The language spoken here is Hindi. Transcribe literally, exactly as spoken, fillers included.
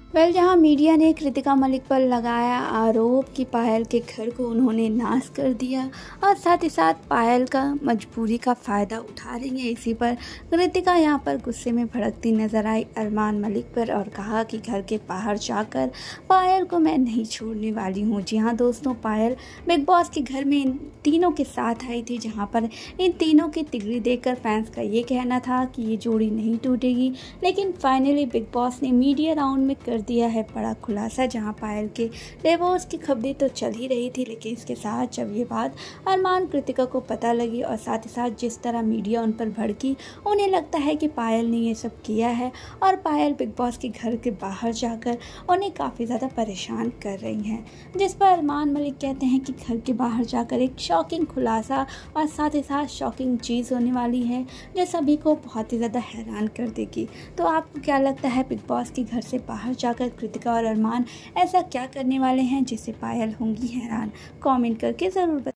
वेल जहां मीडिया ने कृतिका मलिक पर लगाया आरोप कि पायल के घर को उन्होंने नाश कर दिया और साथ ही साथ पायल का मजबूरी का फ़ायदा उठा रही है, इसी पर कृतिका यहां पर गुस्से में भड़कती नजर आई अरमान मलिक पर और कहा कि घर के बाहर जाकर पायल को मैं नहीं छोड़ने वाली हूं। जी हां दोस्तों, पायल बिग बॉस के घर में इन तीनों के साथ आई थी, जहाँ पर इन तीनों की तिगड़ी देखकर फैंस का ये कहना था कि ये जोड़ी नहीं टूटेगी, लेकिन फाइनली बिग बॉस ने मीडिया राउंड में कर दिया है बड़ा खुलासा। जहां पायल के डिवोर्स की खबरें तो चल ही रही थी, लेकिन इसके साथ जब ये बात अरमान कृतिका को पता लगी और साथ ही साथ जिस तरह मीडिया उन पर भड़की, उन्हें लगता है कि पायल ने ये सब किया है और पायल बिग बॉस के घर के बाहर जाकर उन्हें काफ़ी ज़्यादा परेशान कर रही हैं। जिस पर अरमान मलिक कहते हैं कि घर के बाहर जाकर एक शॉकिंग खुलासा और साथ ही साथ शॉकिंग चीज़ होने वाली है जो सभी को बहुत ही ज़्यादा हैरान कर देगी। तो आपको क्या लगता है, बिग बॉस के घर से बाहर जाकर कृतिका और अरमान ऐसा क्या करने वाले हैं जिससे पायल होंगी हैरान? कमेंट करके ज़रूर बताएं।